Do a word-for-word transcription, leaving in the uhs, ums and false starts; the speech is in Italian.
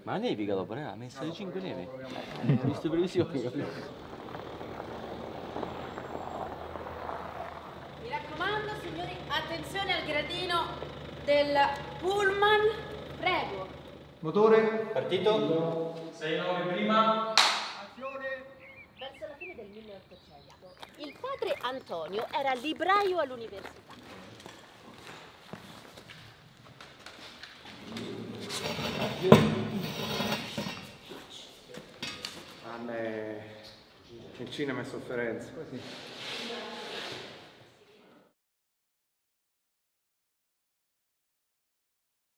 Ma nevica dopo, ne ha messo di cinque neve. Hai visto previsioni, capito? Mi raccomando, signori, attenzione al gradino del pullman. Prego. Motore. Partito. sei nove prima. Verso la fine del milleottocento, il padre Antonio era libraio all'università. A me il cinema è sofferenza.